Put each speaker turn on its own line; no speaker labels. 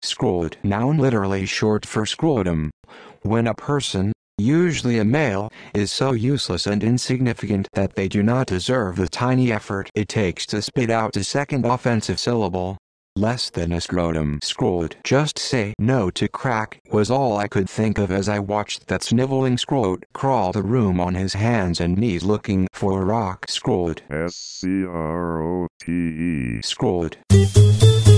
Scrote, noun literally short for scrotum. When a person, usually a male, is so useless and insignificant that they do not deserve the tiny effort it takes to spit out a second offensive syllable. Less than a scrotum. Scrote. Just say no to crack was all I could think of as I watched that sniveling scrote crawl the room on his hands and knees looking for a rock. Scrote.
scrote.
Scrote.